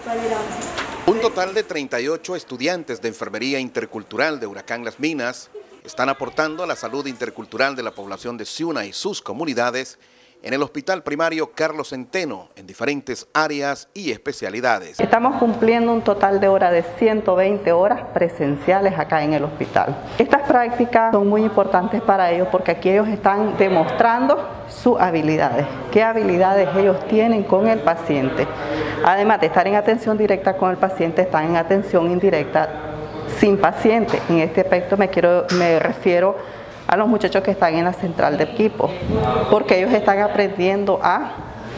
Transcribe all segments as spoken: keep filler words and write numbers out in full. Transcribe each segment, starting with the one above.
Un total de treinta y ocho estudiantes de Enfermería Intercultural de Huracán Las Minas están aportando a la salud intercultural de la población de Ciuna y sus comunidades en el Hospital Primario Carlos Centeno, en diferentes áreas y especialidades. Estamos cumpliendo un total de horas de ciento veinte horas presenciales acá en el hospital. Estas prácticas son muy importantes para ellos porque aquí ellos están demostrando sus habilidades, qué habilidades ellos tienen con el paciente. Además de estar en atención directa con el paciente, están en atención indirecta sin paciente. En este aspecto me, quiero, me refiero a los muchachos que están en la central de equipo, porque ellos están aprendiendo a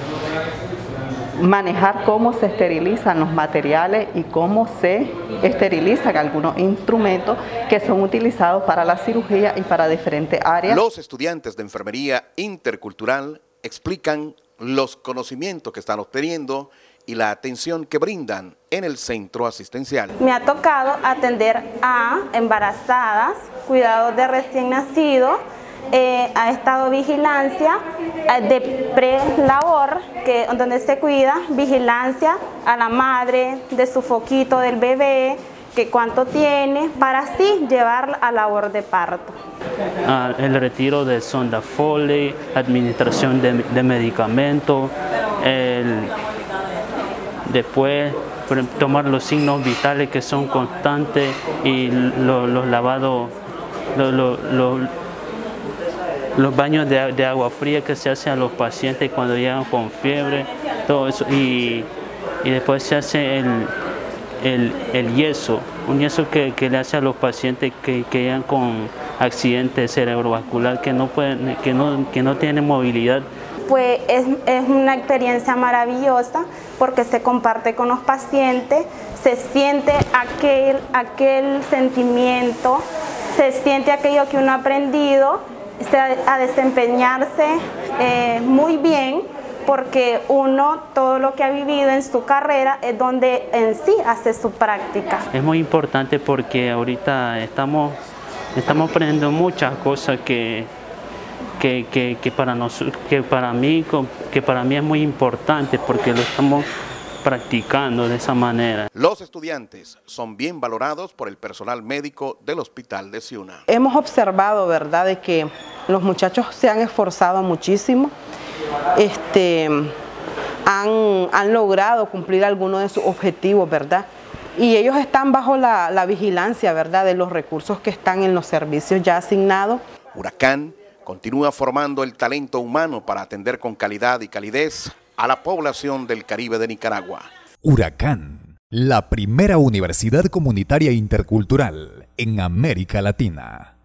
manejar cómo se esterilizan los materiales y cómo se esterilizan algunos instrumentos que son utilizados para la cirugía y para diferentes áreas. Los estudiantes de Enfermería Intercultural explican los conocimientos que están obteniendo y la atención que brindan en el centro asistencial. Me ha tocado atender a embarazadas, cuidados de recién nacido, eh, ha estado vigilancia eh, de pre-labor, que donde se cuida, vigilancia a la madre de su foquito del bebé, que cuánto tiene, para así llevar a labor de parto. Ah, el retiro de sonda Foley, administración de, de medicamentos, el después tomar los signos vitales que son constantes y los, los lavados, los, los, los, los baños de, de agua fría que se hacen a los pacientes cuando llegan con fiebre, todo eso, y, y después se hace el, el, el yeso, un yeso que, que le hace a los pacientes que, que llegan con accidente cerebrovascular, que no, pueden, que no, que no tienen movilidad. Pues es, es una experiencia maravillosa porque se comparte con los pacientes, se siente aquel, aquel sentimiento, se siente aquello que uno ha aprendido a desempeñarse eh, muy bien, porque uno todo lo que ha vivido en su carrera es donde en sí hace su práctica. Es muy importante porque ahorita estamos, estamos aprendiendo muchas cosas que Que, que, que, para nos, que, para mí, que para mí es muy importante porque lo estamos practicando de esa manera. Los estudiantes son bien valorados por el personal médico del Hospital de Ciuna. Hemos observado, ¿verdad?, de que los muchachos se han esforzado muchísimo, este, han, han logrado cumplir algunos de sus objetivos, ¿verdad? Y ellos están bajo la, la vigilancia, ¿verdad?, de los recursos que están en los servicios ya asignados. Huracán continúa formando el talento humano para atender con calidad y calidez a la población del Caribe de Nicaragua. Huracán, la primera universidad comunitaria intercultural en América Latina.